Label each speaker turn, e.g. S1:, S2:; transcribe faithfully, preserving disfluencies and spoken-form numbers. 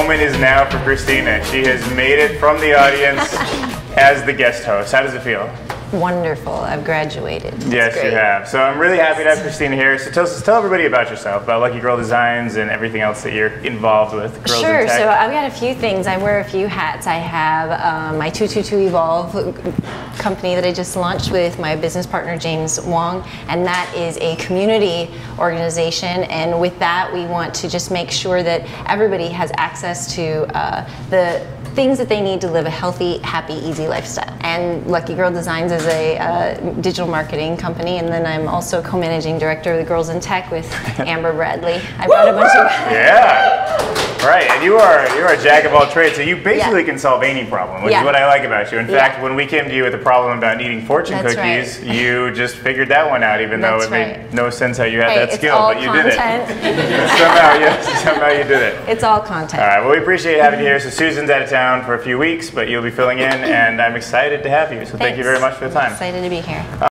S1: moment is now for Christina. She has made it from the audience as the guest host. How does it feel?
S2: Wonderful. I've graduated. It's
S1: yes,
S2: great.
S1: you have. So I'm really happy to have Christina here. So tell, tell everybody about yourself, about Lucky Girl Designs and everything else that you're involved with. Girls
S2: Sure.
S1: in Tech.
S2: So I've got a few things. I wear a few hats. I have um, my two two two Evolve company that I just launched with my business partner James Wong, and that is a community organization. And with that, we want to just make sure that everybody has access to uh, the things that they need to live a healthy, happy, easy lifestyle. And Lucky Girl Designs is a uh, digital marketing company, and then I'm also co-managing director of the Girls in Tech with Amber Bradley. I brought a bunch of
S1: yeah, right. And you are you are a jack of all trades, so you basically
S2: yeah.
S1: can solve any problem, which
S2: yeah.
S1: is what I like about you. In
S2: yeah.
S1: fact, when we came to you with a problem about eating fortune
S2: That's
S1: cookies,
S2: right.
S1: you just figured that one out, even
S2: That's
S1: though it
S2: right.
S1: made no sense how you had
S2: hey,
S1: that skill,
S2: all
S1: but you
S2: content.
S1: did it. somehow, yes, somehow you did it.
S2: It's all content.
S1: All right. Well, we appreciate having you here. So Susan's out of town for a few weeks, but you'll be filling in, and I'm excited to have you. So thank
S2: Thanks.
S1: you very much for the time.
S2: Excited to be here.